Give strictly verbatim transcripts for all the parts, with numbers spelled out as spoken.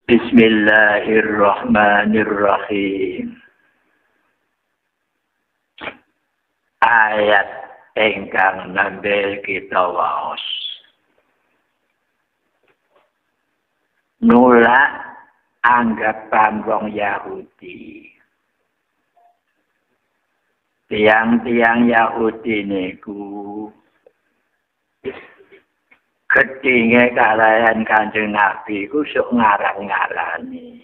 Bismillahirrahmanirrahim. Ayat ingkang nambil kita waos. Nolak anggapan wong Yahudi. Tiang-tiang Yahudi niku gedinge kalayan Kanjeng Nabi ku sok ngarang-ngarani.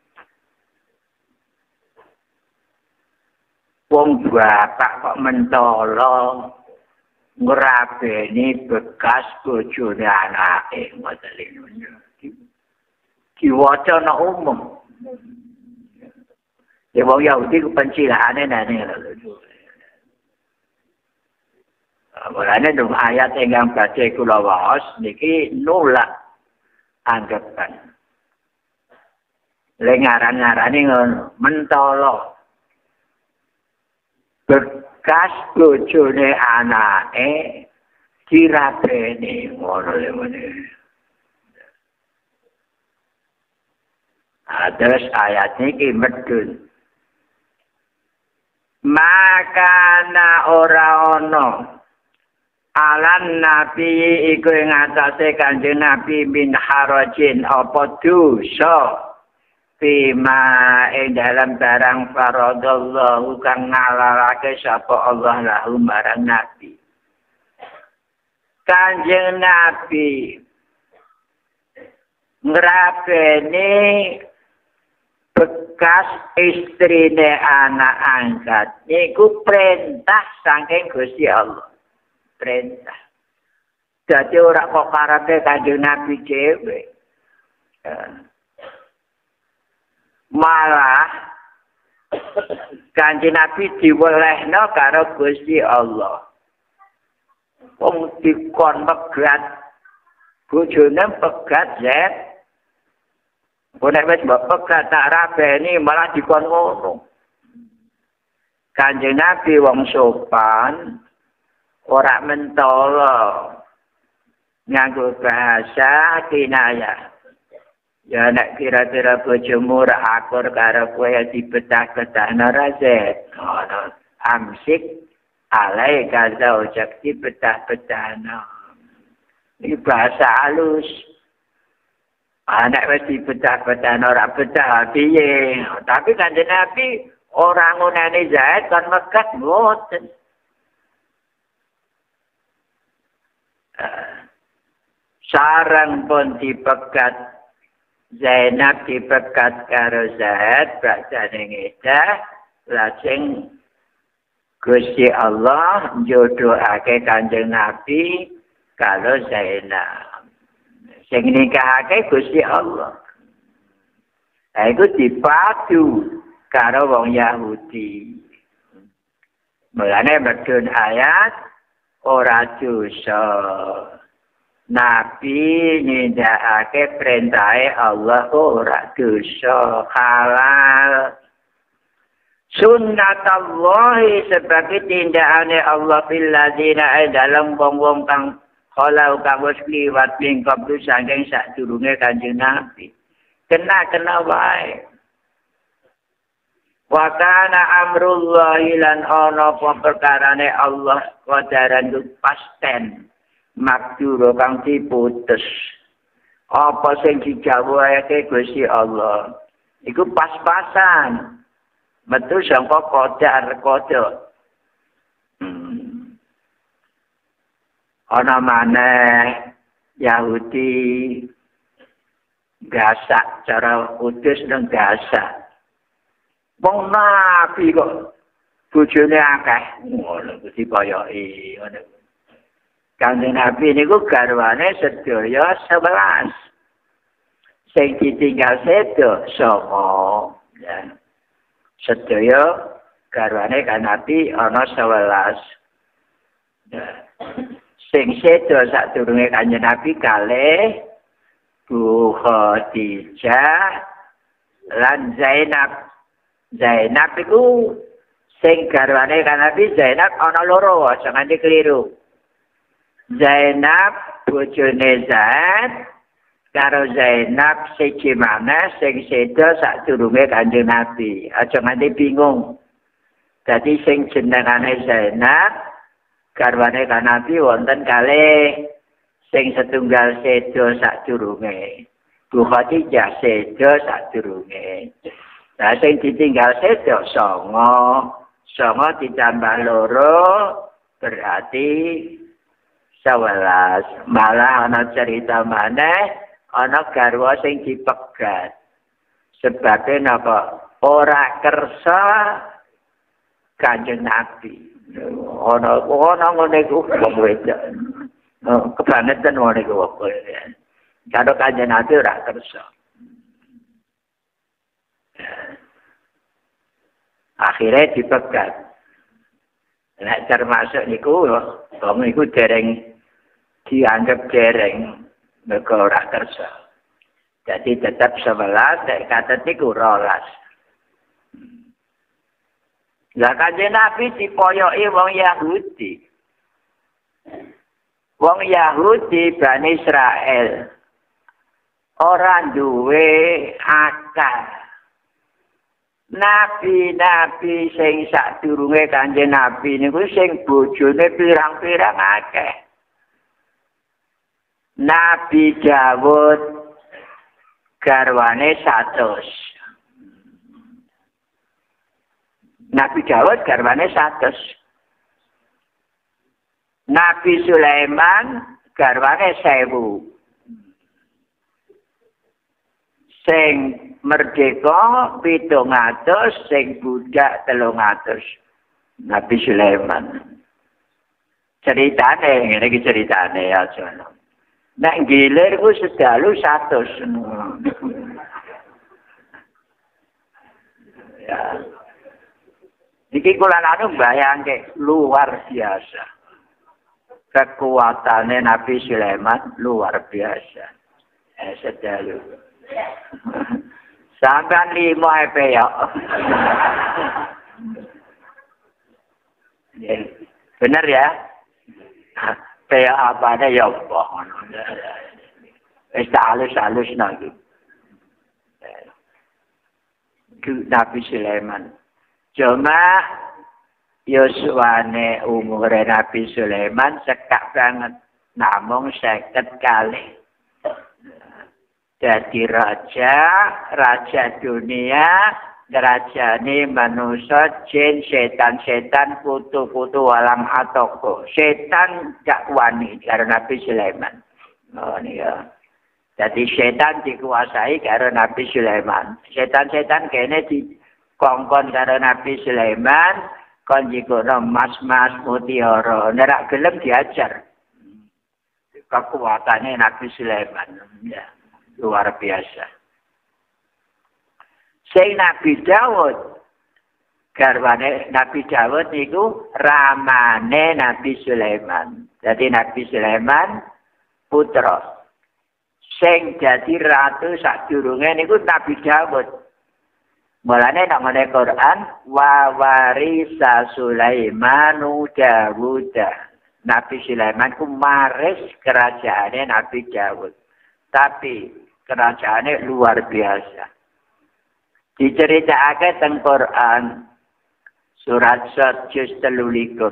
Wong bapak kok mentolo ngrabeni bekas bojone anake ngoten niku. Diwaca ana umum. Ya wong Yahudi ku pencilane nane lho. Mulane dong ayat ingkang badhe kula waos niki nolak anggapan. Lek ngaran-ngarane ngono, mentolo bekas bojone anake dirabeni ngono lho ngene. Terus ayat niki medun. Maka na ora ono alan nabi iku ing atase Kanjeng Nabi min harajin apa dosa bima ing dalam barang faradallahu kang ngalalake sapa Allah lahu marang Nabi. Kanjeng Nabi ngrabeni bekas istrine anak angkat niku perintah saking Gusti Allah. Perintah. Jadi orang kok karepe Kanjeng Nabi dhewe. Malah Kanjeng Nabi diwelehno karo Gusti Allah. Wong dikon pegat bojone pegat zet. Nek wis mbok pegat tak rabeni malah dikon ngono. Kanjeng Nabi wong sopan ora mentolo nganggo bahasa kinayah. Ya nek kira-kira bojomu ora akur karo kowe dibetah-betahno razet. Ngono. Amsik alai kaza ojak dibetah-betahno. Iki bahasa halus. Anak wis dibetah-betahno ora betah piye. Tapi Kanjeng Nabi ora nguneni Zaid kon mekat mboten. Sarang pun dipegat Zainab dipegat karo Zaid bakjane ngedah lajeng Gusti Allah jodohake Kanjeng Nabi karo Zainab sing nikahake Gusti Allah. Ha iku dipadu karo wong Yahudi. Mulane medun ayat ora dosa. Nabi nindakake perintahe Allah ora dosa, halal. Sunnatullahi sebagai tindakane Allah fil ladzina dalam wong-wong kang kalau kang wis liwat mingkap saking sadurunge Kanjeng Nabi. Kena-kena wae. Wa kana amrullahi lan ana apa perkarane Allah qadaran pasten makduro kang diputus. Apa sing dijawabake Gusti Allah iku pas-pasan. Metu sangka qadar qadar. Hmm. Ana maneh Yahudi gasak cara kudus nang gasak. Wong Nabi kok bojone akeh ngono dipayoki ngono. Kanjeng Nabi niku garwane sedaya sebelas. Sing ditinggal sedo sanga ya. Sedaya garwane kan Nabi ana sebelas. Ya. Sing sedo sadurunge Kanjeng Nabi kalih Bu Khadijah lan Zainab. Zainab iku sing garwane kan Nabi Zainab ana loro, aja nganti keliru. Zainab bojone Zaid karo Zainab siji maneh sing seda sadurunge Kanjeng Nabi. Aja nganti bingung. Dadi sing jenengane Zainab garwane Kanjeng Nabi wonten kalih sing setunggal seda sadurunge. Bu Khadijah seda sadurunge. Lah sing ditinggal seda songo. Songo ditambah loro berarti sewelas. Malah ana cerita maneh ana garwa sing dipegat. Sebabe napa? Ora kersa Kanjeng Nabi. Ana ana ngene iku wong wedok. Oh, kebangetan ngene iku kok. Karo Kanjeng Nabi ora kersa. Akhirnya dipegat. Nek termasuk niku wong iku dereng dianggap dereng mereka ora kersa. Jadi tetap sebelas, nek kata niku rolas. Lah Kanjeng Nabi dipoyoki wong Yahudi. Wong Yahudi Bani Israel ora duwe akal. Nabi-nabi sing sadurunge Kanjeng Nabi niku sing bojone pirang-pirang akeh. Nabi Dawud garwane satus. Nabi Dawud garwane satus. Nabi Sulaiman garwane sewu. Sing merdeka pitung atus, sing budak telung atus. Nabi Sulaiman. Ceritane, ini iki ceritane ya jono. Nek gilir ku sedalu satus. Ya. Iki kula anu bayangke luar biasa. Kekuatannya Nabi Sulaiman luar biasa. Eh sedalu. Sampai lima E P ya. Benar ya? Kayak apa ada ya Allah. Wis halus-halus lagi. Nabi Sulaiman. Cuma Yoswane umur Nabi Sulaiman sekak banget. Namung seket kali. Jadi raja, raja dunia, rajane manusia, jin, setan-setan, putu-putu walang atoko. Setan gak wani karena Nabi Sulaiman. Oh ya. Jadi setan dikuasai karena Nabi Sulaiman. Setan-setan kene dikongkon karena Nabi Sulaiman, kon jikono mas-mas mutiara. Nerak gelem diajar. Kekuatannya Nabi Sulaiman. Ya. Luar biasa. Sing Nabi Dawud garwane Nabi Dawud niku ramane Nabi Sulaiman. Jadi Nabi Sulaiman putra. Sing dadi ratu sadurunge niku Nabi Dawud. Mulane nang ngene Quran wa warisa Sulaimanu Dawuda. Nabi Sulaiman ku maris kerajaane Nabi Dawud. Tapi kerajaannya luar biasa. Diceritakan tentang Quran surat Sad juz telu likur.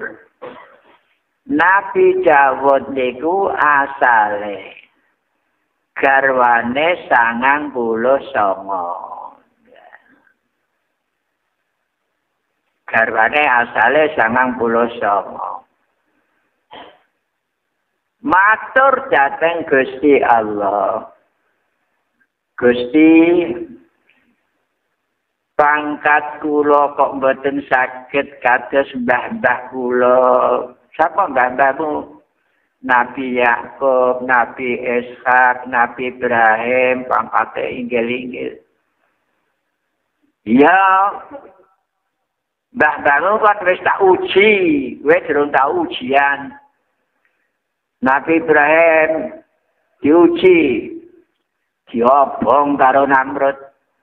Nabi Dawud niku asale garwane sangang puluh songo. Garwane asale sangang puluh songo. Matur dateng Gusti Allah. Gusti pangkat kula kok mboten saged kados mbah-mbah kula. Sapa mbah-mbahmu? Nabi Yakub, Nabi Ishak, Nabi Ibrahim, pangkate inggil-inggil. Ya, mbah-mbahmu kan wis tak uji, wis durung tak ujian. Nabi Ibrahim diuji. Diobong karo Namrud.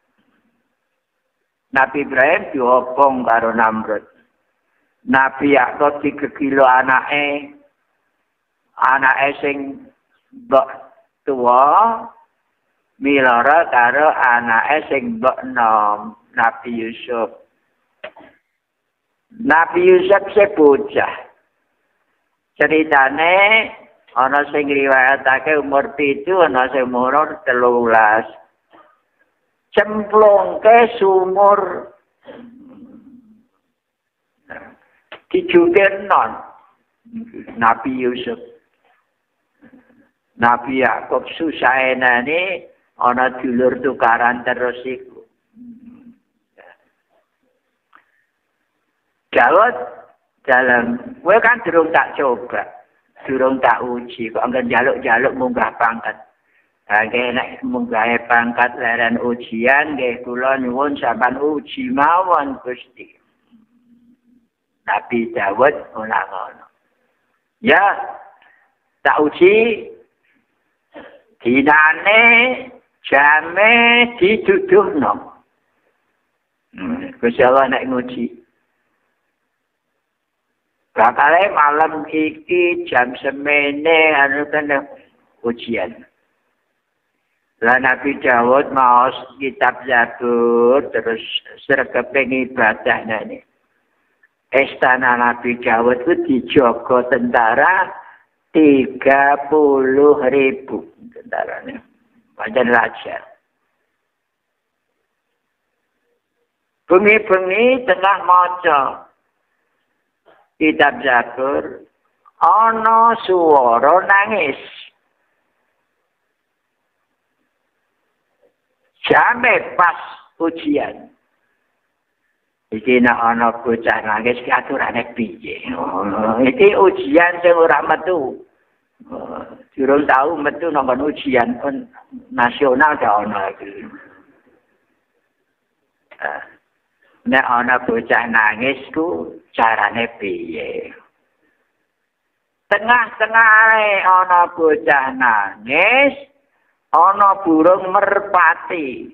Nabi Ibrahim diobong karo Namrud. Nabi Yakub digegilo anake. Anake sing mbok tuwa milara karo anake sing mbok nom Nabi Yusuf. Nabi Yusuf se bocah. Ceritane ana sing riwayatake umur pitu, ana sing umur telulas. Cemplungke sumur dijukir non Nabi Yusuf. Nabi Yakub susah enane ana dulur tukaran terus iku. Jawab dalam, gue kan durung tak coba, durung tak uji, kok enggak jaluk-jaluk munggah pangkat. Nggih nek munggah pangkat leren ujian nggih kula nyuwun sampean uji mawon Gusti. Nabi Dawud ora ngono. Ya, tak uji dinane jame diduduhno. Hmm, Gusti Allah nek nguji. Bakale malam iki jam semene anu kene ujian. Lah Nabi Dawud maos kitab Zabur terus sregeping ibadah nene. Istana Nabi Dawud itu dijogo tentara tiga puluh ribu tentaranya. Macam raja. Bengi-bengi tengah maca kitab Zabur ana swara nangis. Sampai pas ujian. Iki nek ana bocah nangis ki aturane piye? Iki ujian sing ora metu. Durung tau metu nang ujian pun nasional gak ana iki. Nek ana bocah nangis ku carane piye? Tengah-tengahe ana bocah nangis, ana burung merpati.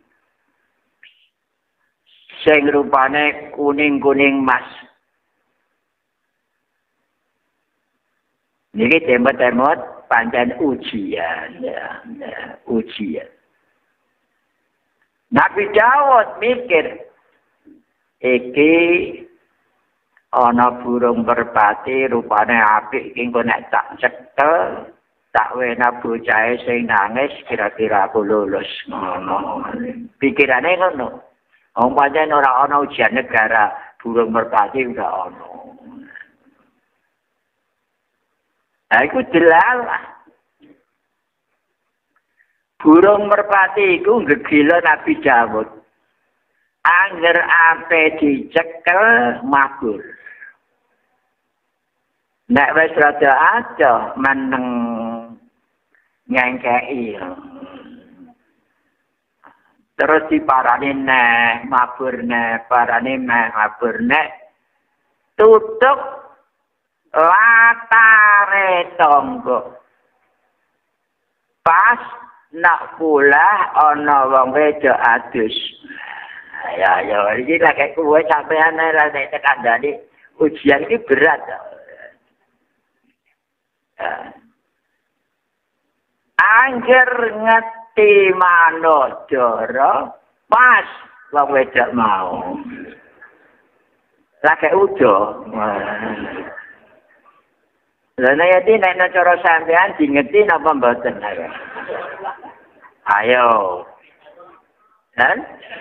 Sing rupane kuning-kuning mas. Niki temot-temot pancen ujian, ya, ya, ujian. Nabi Dawud mikir, iki ana burung merpati rupane apik iki engko nek tak cekel tak wena bocahe sing nangis kira-kira aku lulus ngono. Pikirane ngono. Wong pancen ora ana ujian negara, burung merpati ora ana. Nah, iku delalah. Burung merpati iku gegila Nabi Dawud. Angger ape dicekel mabur. Nek wis rada adoh meneng ngengkei. Terus diparani neh, mabur neh, parani neh, mabur neh. Tutup latare tonggo. Pas nak pula ana wong wedok adus. Ya ya iki lek kowe sampean ora nek kandhane ujian iki berat. Angger ngerti manodoro pas wong wedok mau. Lagi udo. Lah nek iki nek cara sampean dingerti napa mboten ayo. Ayo. Dan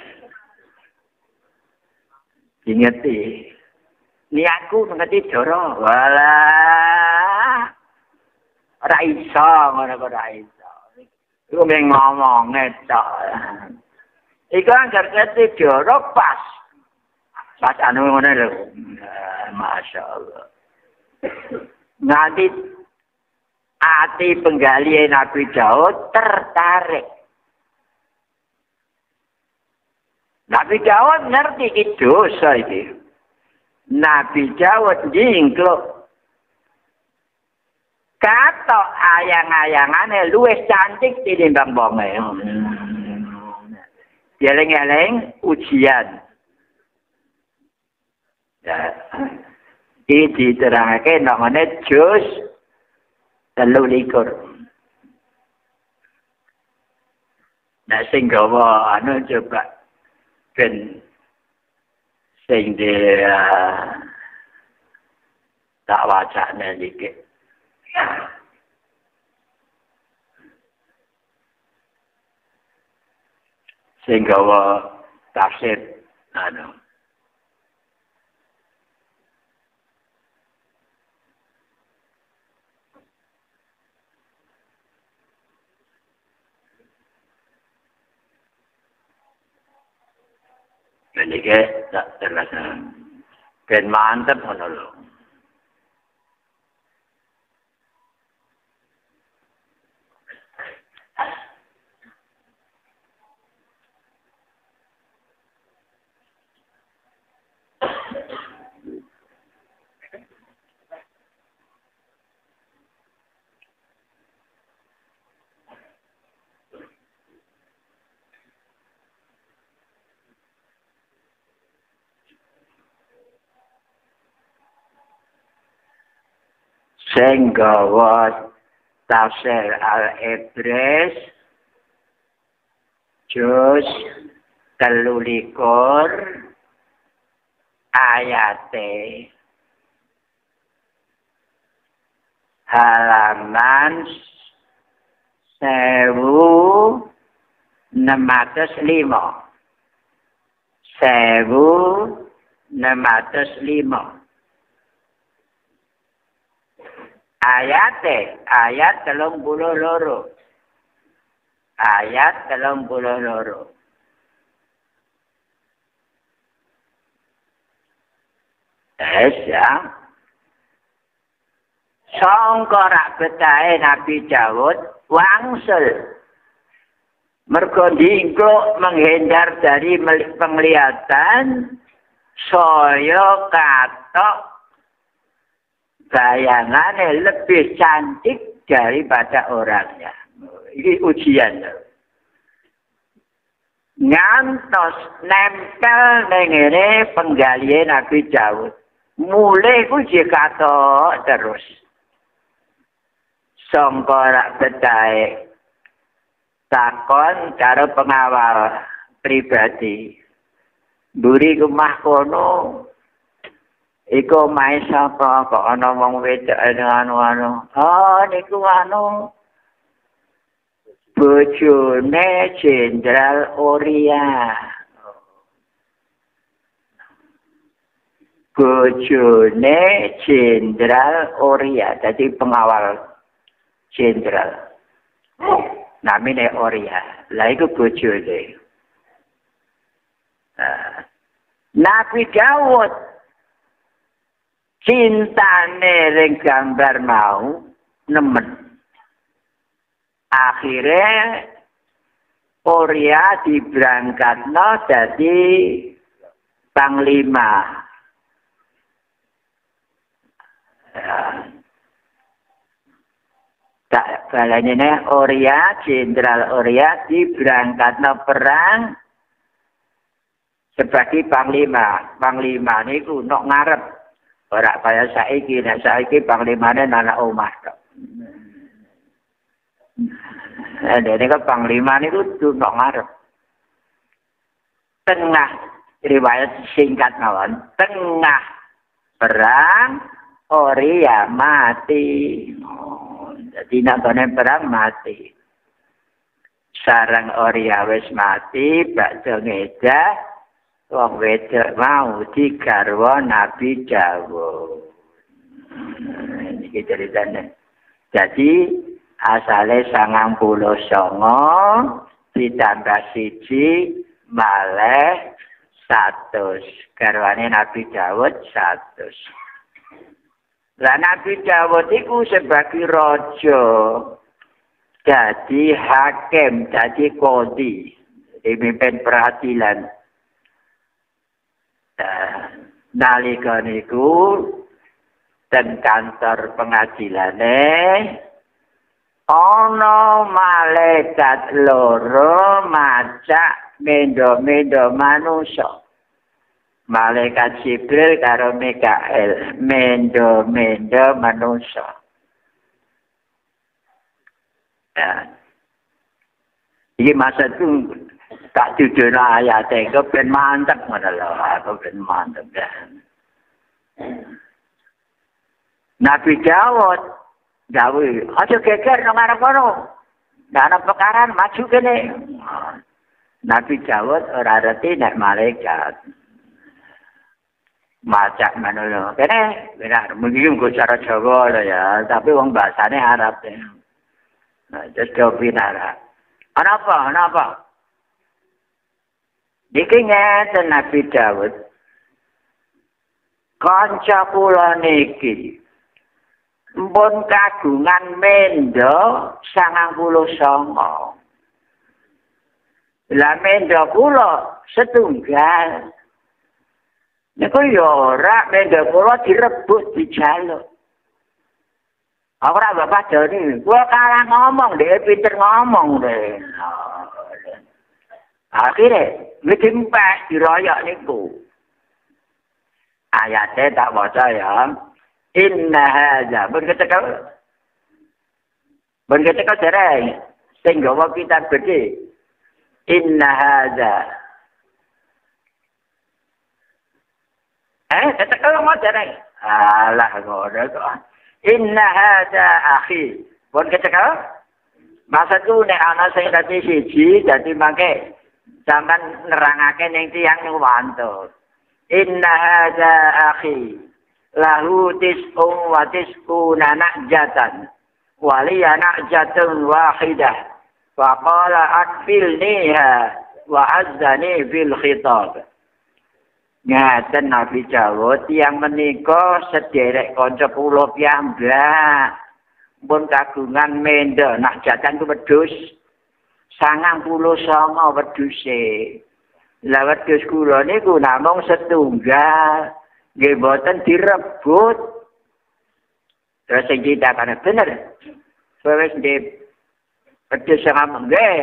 dingerti. Niatku ngerti doro. Walah. Ora iso ngono kok ora iso. Iku mung ngomong tok. Iku anggar ngerti doro pas. Pas anu ngono lho. Masyaallah. Nanti hati penggali Nabi Daud tertarik. Nabi Daud ngerti iki dosa iki. Nabi Daud jingkluk. Kata ayang-ayangane luwih cantik tinimbang bonge. Eleng-eleng ujian. Ya. Iki diterangake namanya juz telu likur. Nah sing gawa anu coba ben sing de uh, tak wacane iki. Sing gawa tafsir anu. Jadi ke tak terasa ben mantep ngono lho. Sing gawa tafsir Al-Ibris juz telulikur ayate halaman sewu enam ratus lima sewu enam ratus lima ayate ayat telung puluh loro ayat telung puluh loro es ya sangka rak betahe Nabi Daud wangsul mergo diengko menghindar dari penglihatan saya katok bayangannya lebih cantik daripada orangnya. Ini ujian. Ngantos nempel nengene penggalian Nabi Daud. Mulai uji kata terus. Songkorak betai. Takon cara pengawal pribadi. Buri rumah kono. Iku main sapa kok ana wong wedok anu-anu. Oh niku anu bojone Jenderal Oria. Bojone Jenderal Oria, jadi pengawal jenderal. Namine Oria. Lah iku bojone. Nah, Nabi Daud cintane ring gambar mau nemen. Akhirnya Oria diberangkatno dadi panglima. Ya. Tak balane Oria, Jenderal Oria diberangkatno perang sebagai panglima. Panglima niku nok ngarep. Ora kaya saiki, nek saiki panglimane anak omah tok. Nah, dene kok panglima niku nok ngarep. Tengah riwayat singkat mawon, tengah perang Oria mati. Oh, jadi nangone perang mati. Sarang Oria wis mati, bakso ngejak wong wedok mau digarwa Nabi Daud. Iki ceritane. Jadi asale sangang puluh songo ditambah siji malih satus. Garwane Nabi Daud satus. Lah Nabi Daud iku sebagai raja. Jadi hakim, jadi kodi, dipimpin peradilan. Nah, nalika niku ten kantor pengadilane ana malaikat loro macak mendo-mendo manusia. Malaikat Jibril karo Mikael mendo-mendo manusia. Nah, Iki maksudku tak jujur ayate kok ben mantep ngono lho, aku ben mantep kan. Nabi Dawud gawe aja geger nang arep kono. Ndak ana perkara maju kene. Nabi Dawud ora ngerti nek malaikat. Macak manono. Kene benar mungkin kok cara Jawa lho ya, tapi wong bahasane Arab. Nah, terus jawabin Arab. Ana apa? Ana apa? Iki ngeten Nabi Dawud. Kanca kula niki mpun kagungan mendo sangang puluh songo. Lah mendo kula setunggal. Niku yo ora mendo kula direbut dijaluk. Ora bapak jane, gua kalah ngomong deh, pinter ngomong deh. Akhirnya, ngedimpes diroyok niku. Ayatnya tak baca ya. Inna hadza. Ben ketekel. Ben ketekel cerai. Sing gawa kitab gede. Inna hadza. Eh, ketekel mau cerai. Alah ngono kok. Inna hadza akhi. Bon ketekel. Maksudku nek ana sing dadi siji, dadi mangke sampean nerangake ning tiyang niku wantun. Inna hadza akhi lahu tis'un wa tis'una na'jatan wa liya na'jatun wahidah fa qala akfilniha wa azzani fil khitab. Ngaten Nabi Dawud yang menika sederek kanca kula piyambak pun kagungan mendo na'jatan ku wedhus sangang puluh songo wedhuse. Lah wedhus kula niku namung setunggal, nggih mboten direbut. Terus sing ditakane bener. Wis nggih wedhus sangang nggih.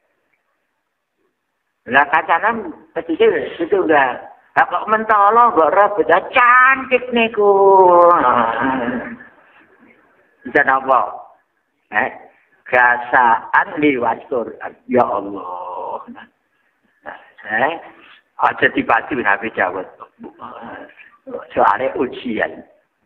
Lah kacanan wedhus setunggal. Lah kok mentolo kok rebut cantik niku. Bisa napa? Eh, kasaan liwat Quran. Ya Allah. Eh, aja dipati Nabi Dawud. Soalnya ujian.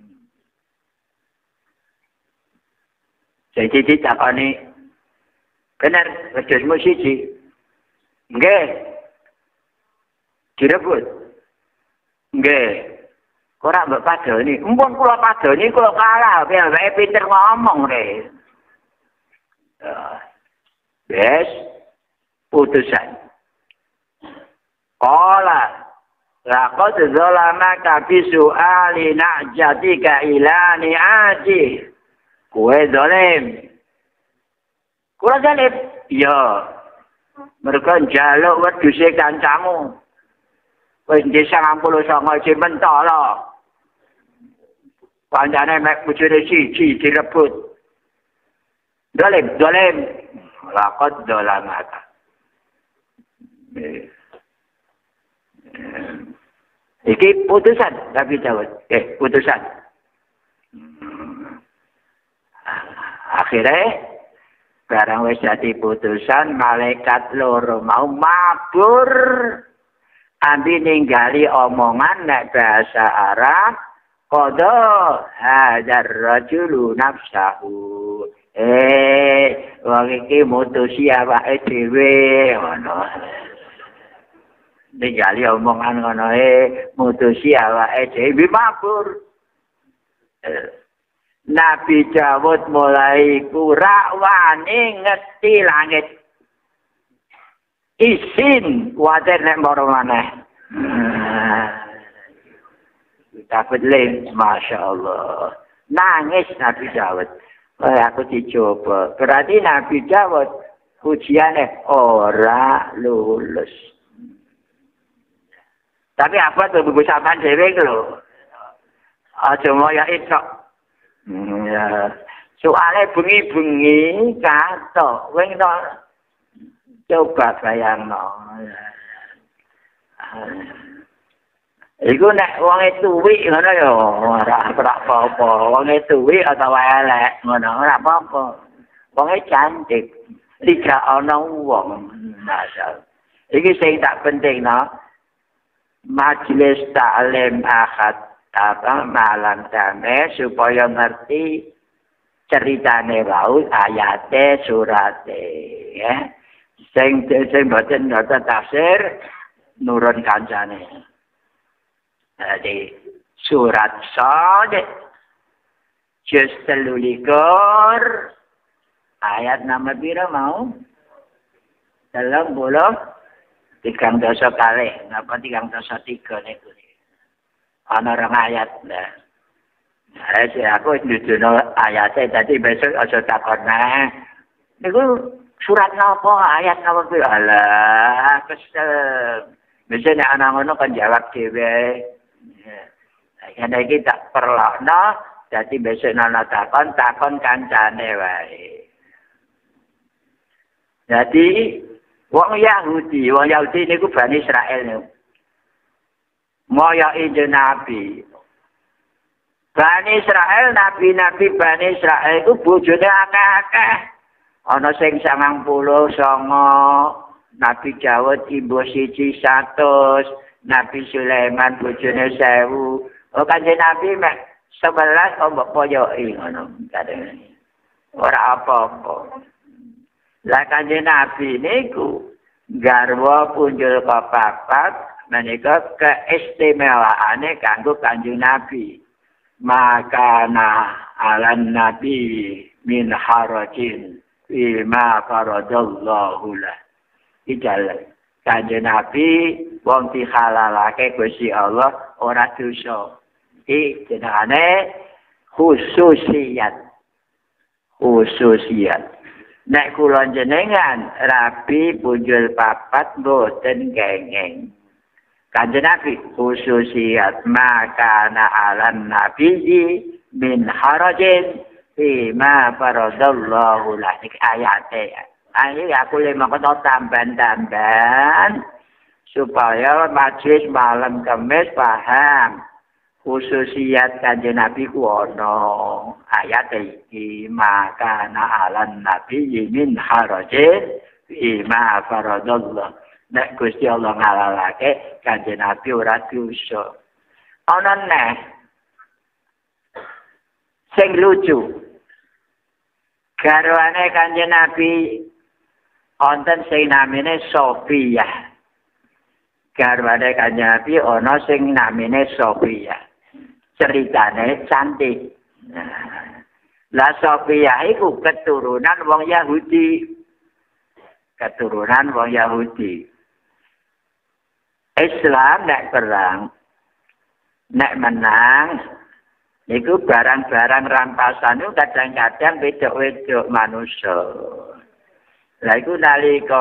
Jadi ditakoni bener wedhusmu siji. Nggih. Direbut. Nggih. Ora mbok padoni. Mumpun kula padoni kula kalah, piye pinter ngomong re. Yes. Putusan. Qala laqad zalamaka bi su'ali na'jatika ila ni'ati. Kowe zalim. Kowe zalim? Iya. Mergo njaluk wedhuse kancamu. Wis sangang puluh songo iki mentolo. Kancane mek bojone siji direbut. Zalim, zalim. Laqad zalamaka. Iki putusan Nabi Dawud. Eh, putusan. Akhirnya, barang wis dadi putusan, malaikat loro mau mabur. Ambi ninggali omongan nek bahasa Arab. Qadha hadzal rajulu nafsahu. Eh, wong iki mutusi awake dhewe ngono. Ninggali omongan ngono e mutusi awake dhewe mabur. Nabi Dawud mulai kurak wani ngeti langit. Isin wajar nek moro maneh. Dapat lem, Masya Allah. Nangis Nabi Dawud. Oh, aku dicoba. Berarti Nabi Dawud ujiannya ora lulus. Tapi apa tuh buku sampean dhewe lho. Aja moyo iso. Ya. Soale bengi-bengi katok. Wing to coba bayangno. Iku nek wong tuwi ngono ya ora apa-apa. Wong tuwi atau elek ngono ora apa-apa. Wong cantik. Tiga ana wong. Masya. Iki sing tak penting no. Majelis taklim akad apa malam damai supaya ngerti ceritane wau ayate surate ya. Sing sing boten ngerti tafsir nurun kancane. Jadi surat Shad juz telulikur ayat nama pira mau? Dalam bolo tigang dosa kali, ngapa tigang dosa tiga niku? Ana rong ayat lah. Nah, saya aku ndudono ayate tadi besok aja takon neh. Niku surat napa ayat napa pira? Alah, kesel. Biasanya anak ngono kan jawab dhewe. Karena iki tak perlokno, dadi besok ana takon, takon kancane wae. Jadi wong Yahudi, wong Yahudi niku Bani Israel niku. Moyo injil Nabi. Bani Israel, nabi-nabi Bani Israel iku bojone akeh-akeh. Ana sing sangang puluh songo, Nabi Dawud ibu siji satus, Nabi Sulaiman bojone sewu. Oh kanjeng Nabi mek sebelas ombok poyoki ngono kadene. Ora apa-apa. Lah kanjeng Nabi niku garwa punjul kepapat menika keistimewaane kanggo kanjeng Nabi. Maka na alan Nabi min harajin bima faradallahu lah. Ijal kanjeng Nabi wong dihalalake Gusti Allah ora dosa. Iki jenenge khususiyat. Khususiyat. Nek kula jenengan rabi punjul papat boten kenging. Kanjeng Nabi khususiyat maka na alan nabi min harajin bima faradallahu lah. Iki ayate. Ayo aku le mongko tambahan-tambahan supaya majelis malam Kamis paham khususiyat kanjeng Nabi ku ana ayat iki maka na alan nabi min harajin bima faradallah. Nek Gusti Allah ngalalake kanjeng Nabi ora dosa. Ana neh sing lucu garwane kanjeng Nabi wonten sing namine Sofia. Garwane kanjeng Nabi ana sing namine Sofia. Ceritane cantik. Nah, lah Sofia iku keturunan wong Yahudi. Keturunan wong Yahudi. Islam nek perang, nek menang, niku barang-barang rampasan itu kadang-kadang wedok-wedok manusia. Lah iku nalika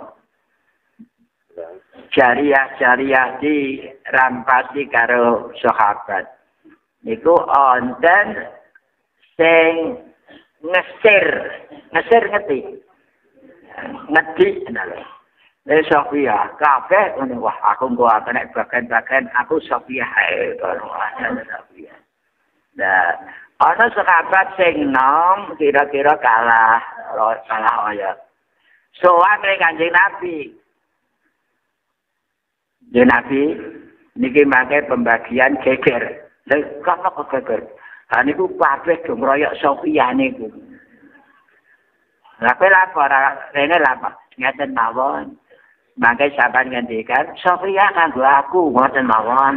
jariah-jariah di rampasi karo sahabat. Niku onten sing ngesir, ngesir ngerti. Ngerti lho. Eh Sofia, kabeh ngono wah aku engko nek bagian-bagian aku Sofia ae karo Sofia. Nah, ana sahabat sing nom kira-kira kalah kalah ayat. Soal kanjeng Nabi. Ya Nabi niki mangke pembagian geger. Lha kok kok geger? Ha niku kabeh do ngroyok Sofia niku. Lah kowe lapor rene lapor ngeten mawon. Mangke sampean ngendikan Sofia kanggo aku ngoten mawon.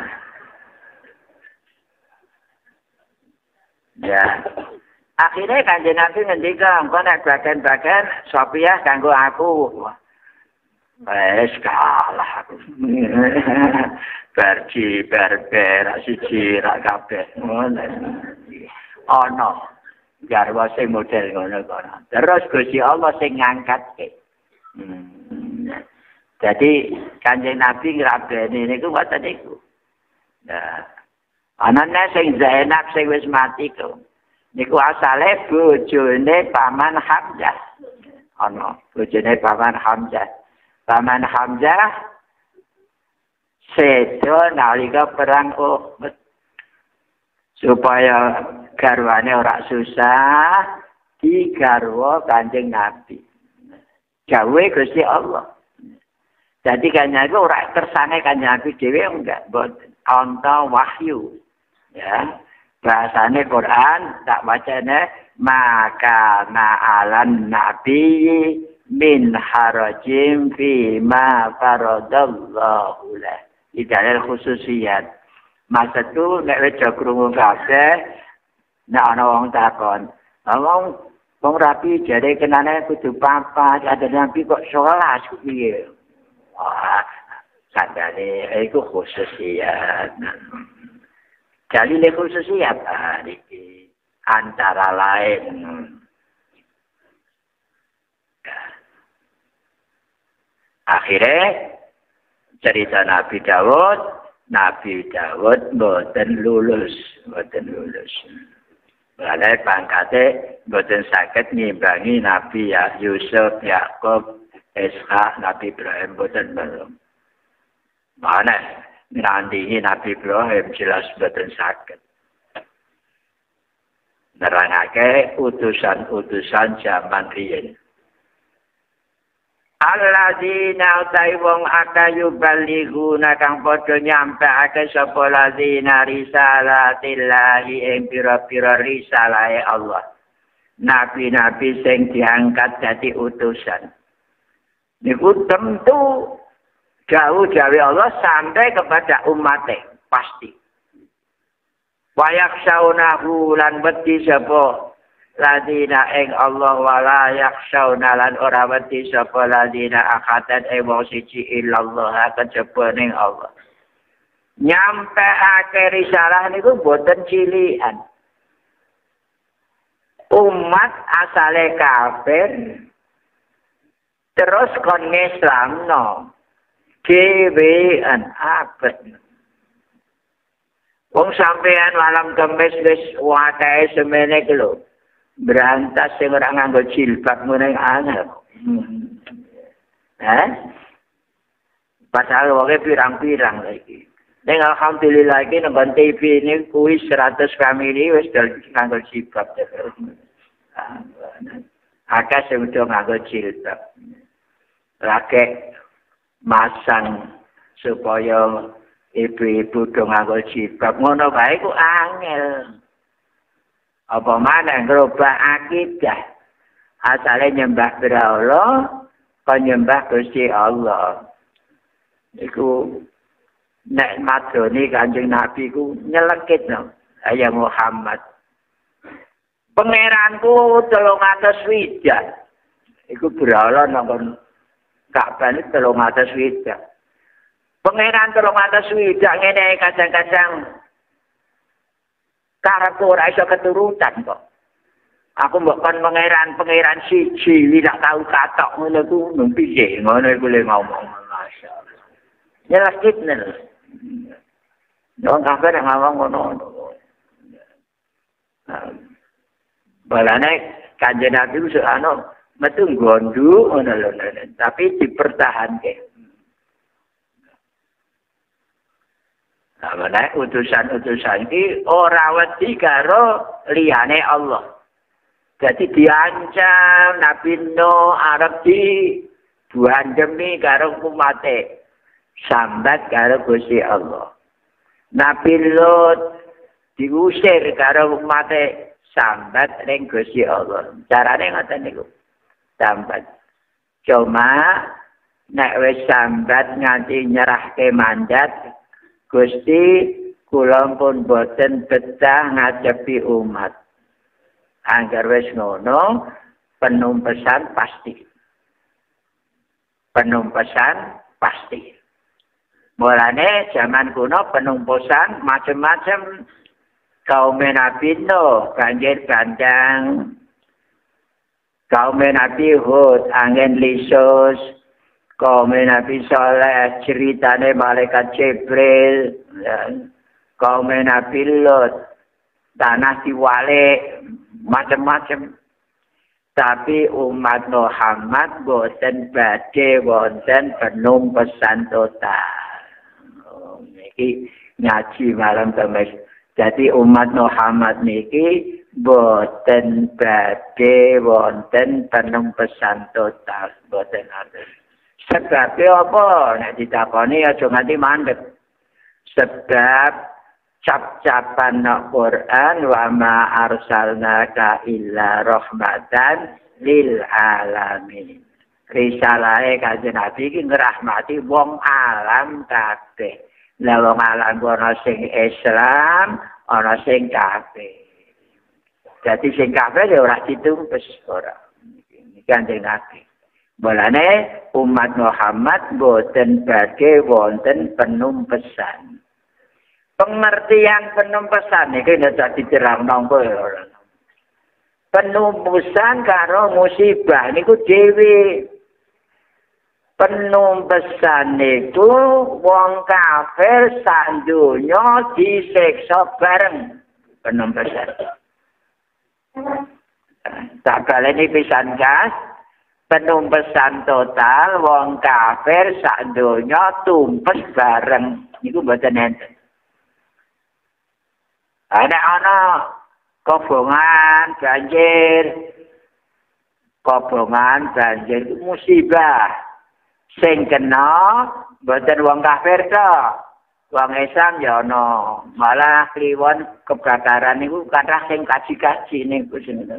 Ya. Akhirnya kanjeng Nabi ngendikan engko nek bagian-bagian Sofia kanggo aku. Wes kalah aku. Berji berber siji ra kabeh ngono. Ana garwa sing model ngono kono. Terus Gusti Allah sing ngangkatke. Hmm. Jadi kanjeng Nabi ngrabeni niku ngoten niku. Nah, anane sing Zainab sing wis mati ku. Niku asale bojone Paman Hamzah. Ana bojone Paman Hamzah. Paman Hamzah sedo nalika perang Uhud. Supaya garwane ora susah digarwa kanjeng Nabi. Dawe Gusti Allah. Jadi kanjeng Nabi ora kersane kanjeng Nabi dhewe enggak, mboten ana wahyu. Ya. Bahasane Quran tak bacane maka na'alan nabi min harajim fi ma faradallahu lah. Idalil khususiyat. Maksud tu nek wis krungu kabeh nek ana wong takon, "Wong wong rapi jare kenane kudu papat, ada nabi kok sewelas piye?" Wah, sadane iku khususiyat. Dalil khususiyat iki antara lain akhirnya cerita Nabi Daud, Nabi Daud mboten lulus, mboten lulus. Mulai pangkate mboten saged ngimbangi Nabi ya Yusuf, Yakub, Ishak, Nabi Ibrahim mboten belum. Mana nandingi Nabi Ibrahim jelas mboten saged. Nerangake utusan-utusan zaman riyen. Alladzina utai wong akayu balighuna kang padha nyampekake sapa ladzina risalatillahi ing pira-pira risalahe Allah. Nabi-nabi sing diangkat dadi utusan. Niku tentu jauh-jauh Allah sampai kepada umatnya pasti. Wayak saunahu lan wedi sapa ladina ing Allah wala yakhshauna lan ora wedi sapa ladina akatan ing wong siji illallah kejaba ning Allah. Nyampeake risalah niku boten cilian. Umat asale kafir terus kon Islamno kewean abet. Wong sampean malam kemis wis wae semene iki lho. Berantas sing ora nganggo jilbab meneng angel. Eh? Padahal wong pirang-pirang lagi. Ning alhamdulillah iki nang T V ini kuwi seratus famili wis nganggo jilbab. Akeh sing udah nganggo jilbab. Lagi masang supaya ibu-ibu do nganggo jilbab ngono bae ku angel. Apa maneh ngrubah akidah. Asale nyembah Allah, kok nyembah Gusti Allah. Iku nek madoni Kanjeng Nabi ku nyelekit no. Ayah Muhammad. Pangeranku telung atus swidak. Iku berawal nang Ka'bah iki telung atus swidak. Pangeran telung atus swidak ngene kadang-kadang karepku ora iso keturutan kok. Aku mbok kon pangeran-pangeran siji wi tak tau katok ngono ku mung piye ngono iku le ngomong masyaallah. Jelas kitnen. Wong kafir ngomong ngono. Balane Kanjeng Nabi ku ana metu gondu ngono lho, tapi dipertahanke. Nah, mana utusan-utusan ini ora wedi karo liyane Allah. Jadi diancam Nabi Nuh arep di buandemi karo umate. Sambat karo Gusti Allah. Nabi Lut diusir karo umate sambat ning Gusti Allah. Carane ngoten niku. Sambat. Cuma nek wis sambat nganti nyerahke mandat Gusti kula pun boten betah ngadepi umat. Angger wis ngono, penumpesan pasti. Penumpesan pasti. Mulane zaman kuno penumpusan macam-macam kaum Nabi Nuh banjir bandang. Kaum Nabi Hud angin lisus. Kaum Nabi Saleh ceritane malaikat Jibril, kaum Nabi Lut tanah diwalik macam-macam. Tapi umat Muhammad boten badhe wonten penumpesan total. Niki ngaji malam kemis. Jadi umat Muhammad niki boten badhe wonten penumpesan total boten ada. Sebab apa nek ditakoni aja nganti mandeg. Sebab cap-capan Al-Qur'an wa ma arsalnaka illa rahmatan lil alamin. Risalahe Kanjeng Nabi iki ngrahmati wong alam kabeh. Lah wong alam ana sing Islam, ana sing kafir. Jadi sing kafir ya ora ditumpes ora. Iki Kanjeng Nabi. Mulane umat Muhammad boten badhe wonten penumpesan. Pengertian penumpesan iki nek dadi terangno ora. Penumpesan karo musibah niku dhewe. Penumpesan itu wong kafir sak donya disiksa bareng penumpesan. Tak baleni pisan gas penumpesan total wong kafir sak donya tumpes bareng niku mboten enten. Ana ana kobongan banjir, kobongan banjir musibah. Sing kena mboten wong kafir to. Wong Islam ya ana. Malah kliwon kebakaran niku kathah sing kaji-kaji niku sing.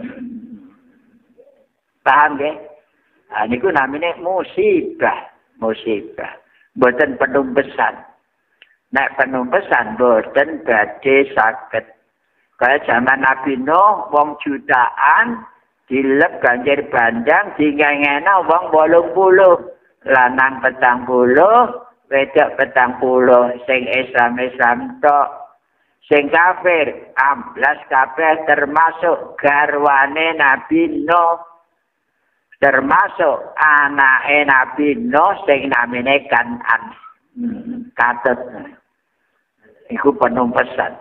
Paham nggih? Ah niku namine musibah, musibah. Mboten penumpesan. Nek penumpesan mboten badhe saged. Kaya zaman Nabi Nuh wong jutaan dilep banjir bandang dingengena wong wolung puluh. Lanang petang puluh, wedok petang puluh, sing Islam Islam tok, sing kafir amblas kabeh termasuk garwane Nabi Nuh, termasuk anake Nabi Nuh sing namine Kan'an, hmm, katut, iku penumpesan.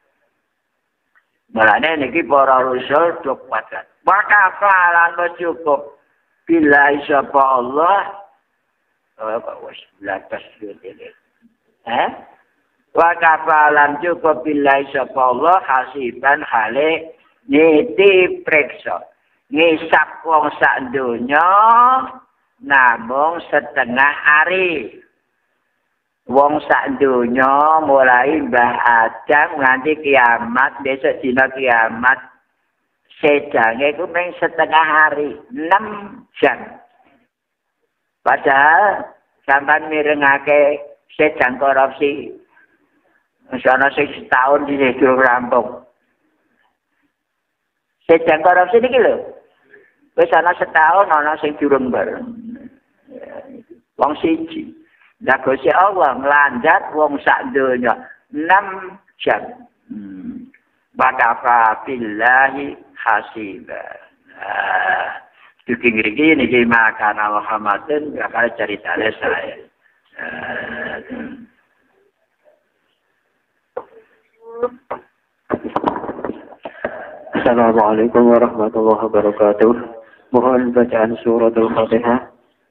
Mulane niki para rasul cukup. Maka falan cukup bila sapa Allah. Oh, kok wis latas dhewe. Eh? Wa kafalan cukup billahi sapa Allah hasiban hale niti preksa. Ngisap wong sak donya namung setengah hari. Wong sak donya mulai Mbah Adam nganti kiamat, besok dina kiamat sedange ku mung setengah hari, enam jam. Padahal sampean mirengake sedang korupsi. Misalnya sing setahun di durung rampung. Sedang korupsi niki lho. Wis ana setahun ana sing durung bar. Wong siji. Lah Gusti Allah nglanjat wong sak donya enam jam. Hmm. Bakafa billahi hasiba. Ah. Duking riki niki makana Muhammadin bakal cerita saya. Assalamualaikum warahmatullahi wabarakatuh. Mohon bacaan surat Al-Fatihah.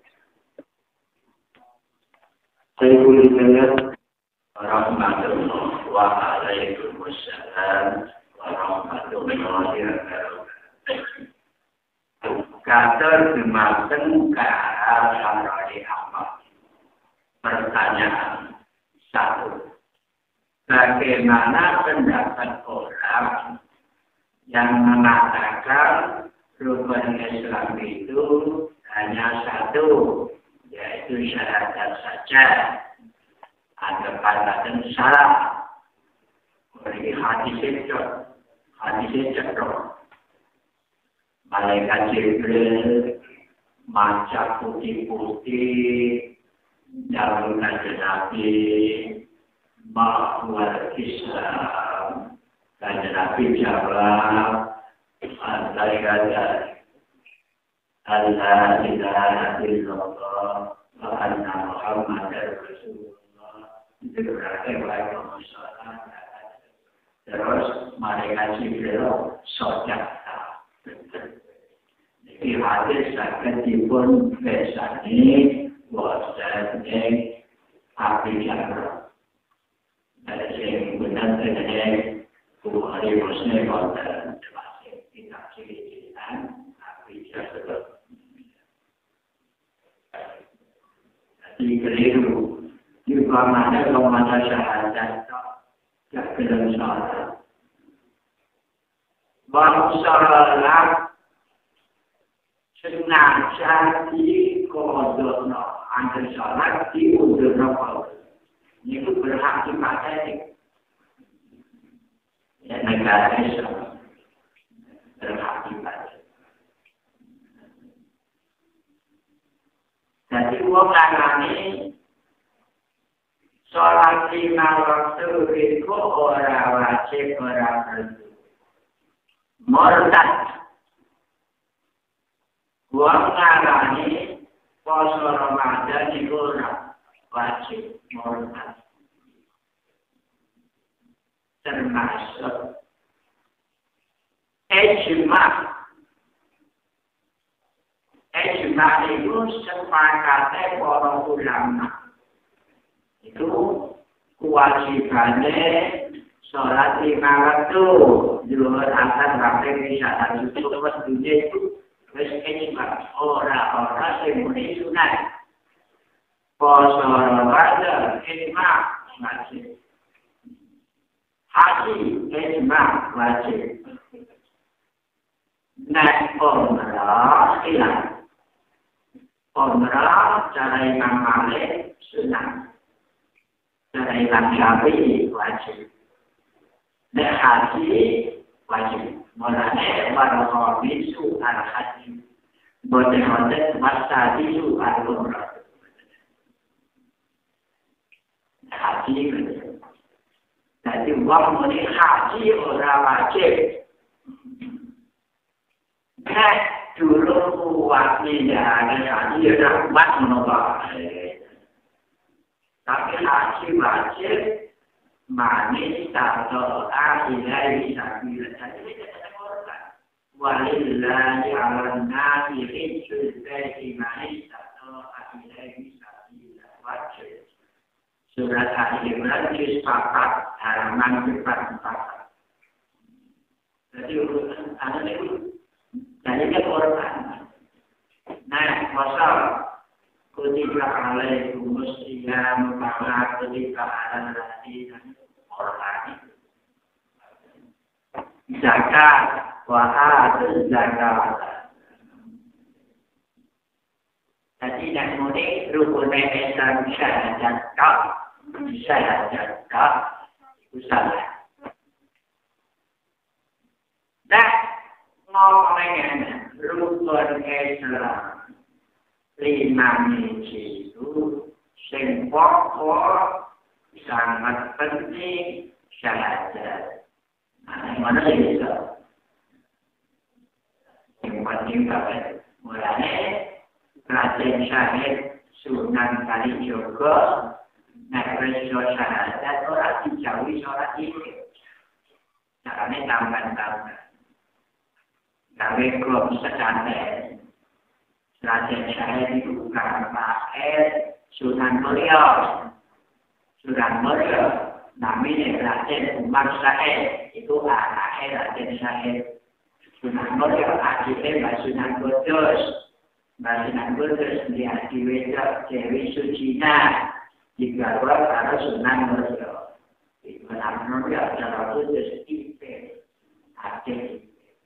Warahmatullahi wabarakatuh. Warahmatullahi wabarakatuh. Kader dimaksud ke arah Syar'i Ahmad. Pertanyaan satu. Bagaimana pendapat orang yang mengatakan rukun Islam itu hanya satu, yaitu syahadat saja? Ada kata salah. Bagi hadis itu, hadis itu. Malaikat Jibril maca putih-putih dalam Kanjeng Nabi bahwa Islam Kanjeng Nabi jawab malaikat Allah ilaha illallah wa anna Muhammadar Rasulullah. Itu berarti bahwa masalah. Terus malaikat Jibril sojak. Di hadis akan dipun besani wasane api jangkau. Dari yang benar dengan Bukhari Muslim dan dikeliru. Juga mana kalau masa syahadat tak belum salat. Baru salat sengaja di kodokno antar salat di udurno kau. Itu berhak dipakai. Ya negara Islam berhak dipakai. Jadi uang ini sholat lima waktu itu orang wajib orang perlu. Murtad. Uang ini poso Ramadan itu orang wajib murtad. Termasuk ijma'. Ijma' itu sepakatnya para ulama. Itu kewajibannya sholat lima waktu. Zuhur, asar, maghrib, isya, dan subuh waktunya itu wis ijma'. Orang-orang yang muni sunat. Poso Ramadan ijma' wajib. Haji ijma' wajib. Naik umrah hilang. Umrah cara Imam Malik sunnah. Cara Imam Syafi'i wajib. Naik haji wajib. Mulanya baru bisu al-haji. Boten-boten masa bisu al-umrah. Haji wajib. Jadi uang muni haji orang wajib. Nah, dulu waktunya ada haji ada umat menolak. Tapi haji wajib manis atau akhirnya bisa bila. Jadi kita katakan walillahi ala nasi hijjul baiti manis atau akhirnya bisa bila wajib. Surat Al-Imran juz empat halaman empat puluh empat. Jadi urusan ada itu. Jadi kan orang. Nah, masal kutiba alaikum musiyam kama kutiba ala ladina orang. Zakat wa atuz zakat. Jadi nak muni rukun Islam syahadat kau. Syahadat kau itu salah. Nah, ngomongnya rukun Islam lima biji itu sing pokok sangat penting syahadat. Nah, mana itu? Yang penting banget. Mulanya Raden Syahid Sunan Kalijogo nek wis syahadat ora dijauhi sholat iki. Carane tambahan-tambahan. Gawe klub sedanten. Raden Syahid itu bukan pakai Sunan Muria. Sunan Muria namanya Raden Umar Syahid. Itu anaknya Raden Syahid. Sunan Muria adiknya Mbak Sunan Kudus. Mbak Sunan Kudus dia diwedok Dewi Sucina. Jika orang harus Sunan Muria. Sunan Muria adalah Kudus Ipe. Adik.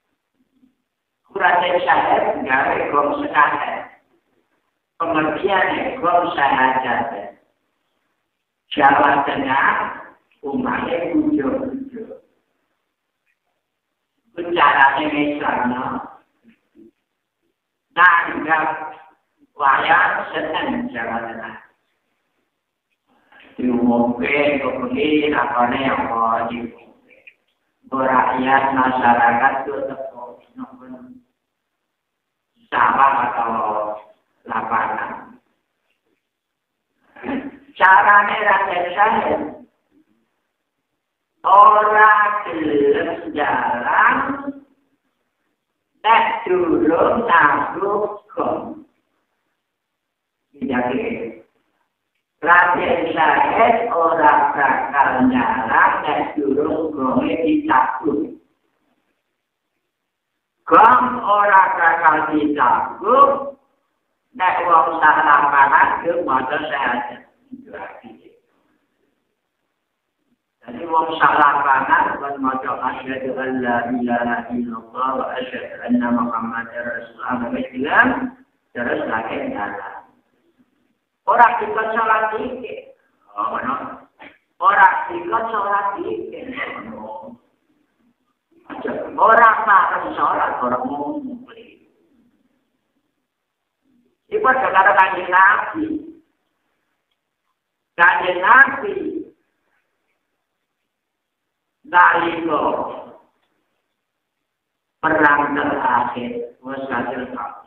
Raden Syahid gawe gom syahadat. Pengertian gom syahadat. Jawa Tengah umatnya bujo-bujo. Bicaranya misalnya nanggap wayang senang Jawa Tengah. Diumumkan kemudian apa yang mau diumumkan. Berakyat masyarakat itu tepuk. Sawah atau lapangan. Caranya Raden Syahid. Orang gelap jalan, nek durung nabruk gong. Jadi, Raden Syahid orang bakal jalan, nek durung gongnya ditabruk. Gong orang bakal ditabruk nek wong salah pangan yo maca syahadat. Jadi wong salah pangan kan maca asyhadu an la ilaha illallah wa asyhadu anna muhammadar rasulullah Islam terus lagi jalan. Orang kita sholat dikit. Oh, no. Orang kita sholat dikit. Orang makan sholat, orang mau beli. Itu kata kanjeng Nabi. Kanjeng Nabi. Nalika perang terakhir, wasatil kafir.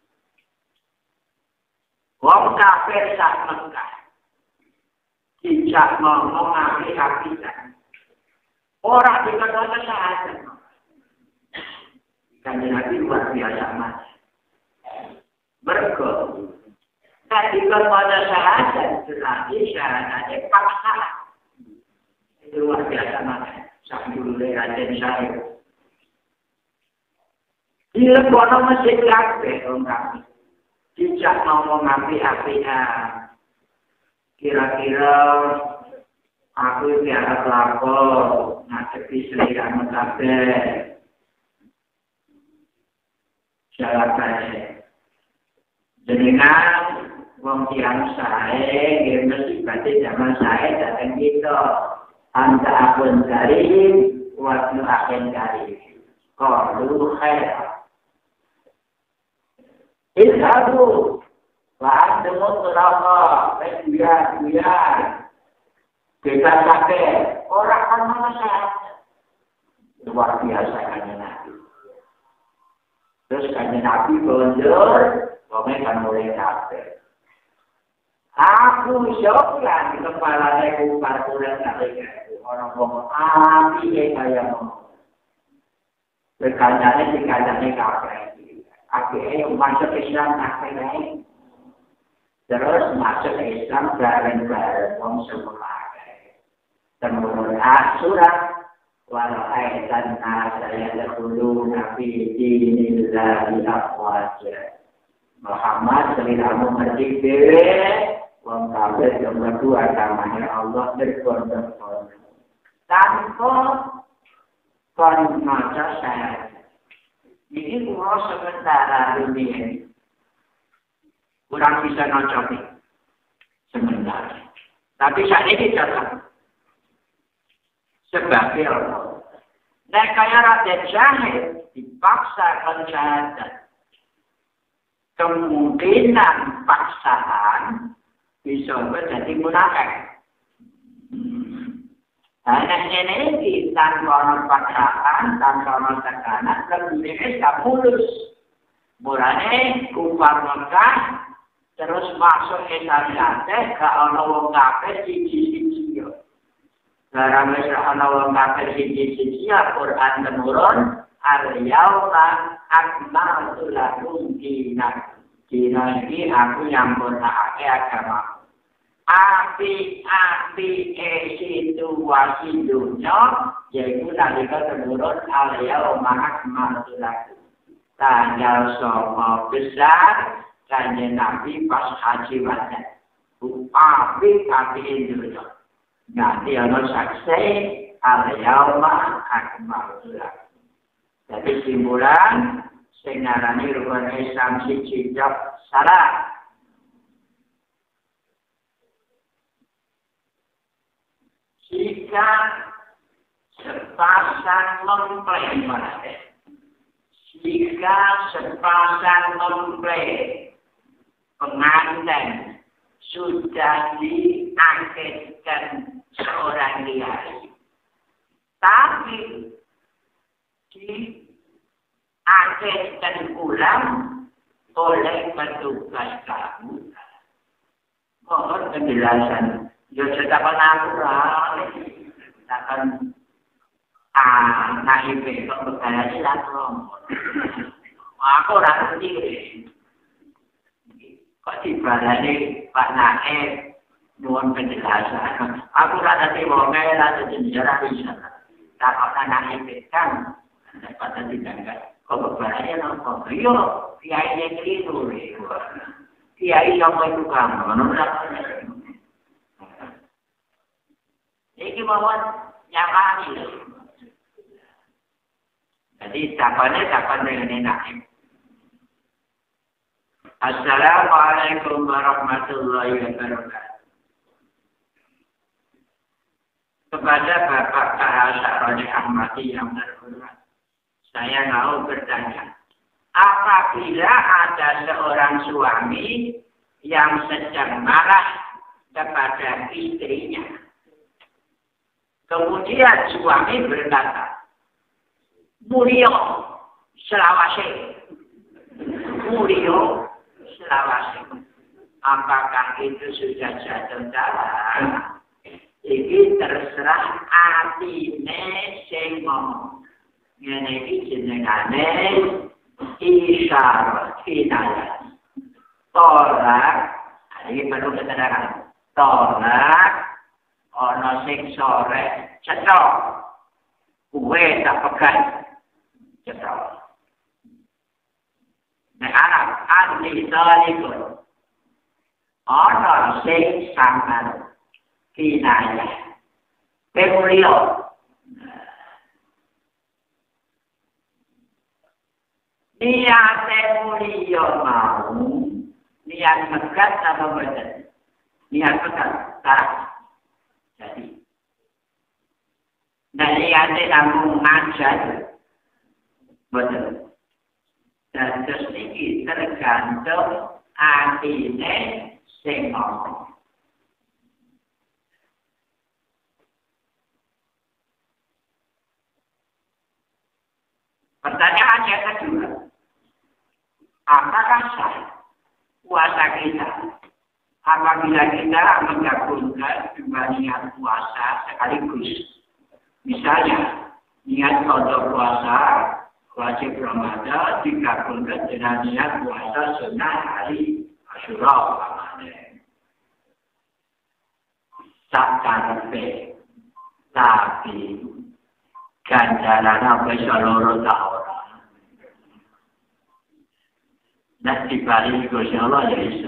Wong kafir sak Mekah. Tidak ngomong api-apian. Orang dikatakan syahadat. Kanjeng Nabi luar biasa mas. Mergo. Tadi kalau ada syahadat, berarti syahadatnya paksa. Itu luar biasa mas. Sambil Raden Syarif. Dia bono masjid kabeh orang kafir. Tidak ngomong api-apian. Kira-kira aku biar lapor ngadepi seliramu kabeh. Salah bae. Jenengan wong tiyang sae nggih mesti badhe zaman sae dateng kita. Anta akun karim wa tu akun karim. Qalu khair. Izhabu wa antum turaqa biar-biar kita pakai orang kan manusia luar biasa kanjeng Nabi. Terus kanjeng Nabi bonjol, wong kan mulai kabeh. Aku syukuran kepalanya kupar kulen kabeh orang wong api kaya ngono. Berkandane dikandane kabeh. Akhirnya masuk Islam akhirnya terus masuk Islam bareng-bareng wong semula. Kemudian surat walau ayatan saya dahulu Nabi Dinillahi afwaja. Muhammad seliramu menjadi dewe wong kafir yang berdua agamanya Allah berbondong-bondong. Tanpa kon maca syahadat. Ini kurang sementara dunia. Kurang bisa noncoki. Sementara. Tapi saat ini datang. Sebagai Allah. Nek kaya Raden Syahid dipaksakan syahadat. Kemungkinan paksaan bisa menjadi munafik. Nah, ini tanpa paksaan, tanpa tekanan, kemudian tak mulus. Mulanya kufar Mekah terus masuk Islam teh ke ana wong kafir siji-siji. Barang wis ana wong kafir siji-siji Al-Qur'an menurun al-yauma akmaltu lakum dinakum. Dina iki aku nyampurnake agama. Api-api situasi dunia yaitu nalika menurun al-yauma akmaltu lakum. Tanggal soma besar kanjeng Nabi pas haji wada. Api-api dunia. Nanti ada saksi al-yauma akmaltu lakum. Jadi simpulan sing ngarani rukun Islam siji jok salah. Jika sepasang mempelai mereka, jika sepasang mempelai pengantin sudah diangketkan seorang liari, tapi diangketkan ulang oleh petugas kamu. Mohon penjelasan. Ya cerita natural, akan ah naib kok bergaya silat rom. Aku ora ngerti. Kok dibalani Pak Naib nuwun penjelasan. Aku ora ngerti wong e ora sejarah bisa. Tak apa naib kan pada tidak kok bergaya nopo. Yo kiai keliru. kiai sama itu kamu, menurut ini mawon nyamani. Jadi takkannya takkan dengan enak. Assalamualaikum warahmatullahi wabarakatuh. Kepada Bapak K H Sa'roni Ahmadi yang terhormat, saya mau bertanya, apabila ada seorang suami yang sedang marah kepada istrinya, kemudian suami berkata, Mulio selawase, Mulio selawase, apakah itu sudah jatuh dalam? Iki terserah atine sing ngomong. Ngene iki jenengane isyarah hidayah. Tolak, ini perlu keterangan. Tolak, ono sing sore, cetok. Kue tak pegang, cetok. Nek Arab, anti salikun. Ono sing sangat. Kinayah, pemulio. Niat pemulio mau, niat megat apa betul? Niat megat, tak. Jadi, dan niatnya namun ngajar, betul. Dan terus ini tergantung hatinya sing ngomong. Pertanyaan yang kedua, apakah sah puasa kita apabila kita menggabungkan dua niat puasa sekaligus? Misalnya, niat untuk puasa wajib Ramadan digabungkan dengan niat puasa sunnah hari Asyura Ramadan. Tak karepe, tapi ganjaran apa seluruh tahun. Dan dibalik Gusti Allah ya iso.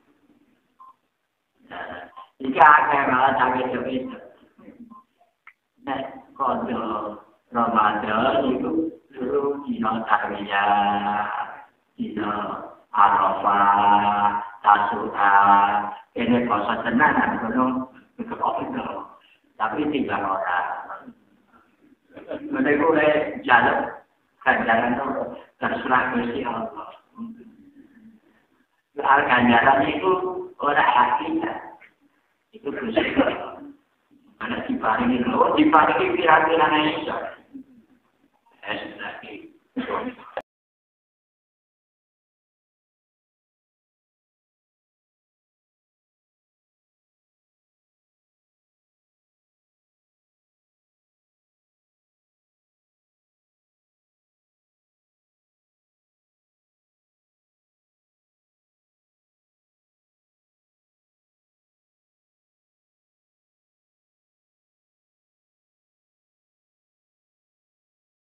Jika ada malah sampai itu. Nah, kalau Ramadan itu dulu dino tarwiyah, dino Arafah, Tasu'a, ini puasa tenanan penuh untuk itu. Tapi tinggal orang. Mereka boleh jalan ganjaran itu terserah Gusti Allah. Soal ganjaran itu orang hakikat. Itu Gusti Allah. Karena diparingi loh, diparingi kira-kira Aisyah. Eh,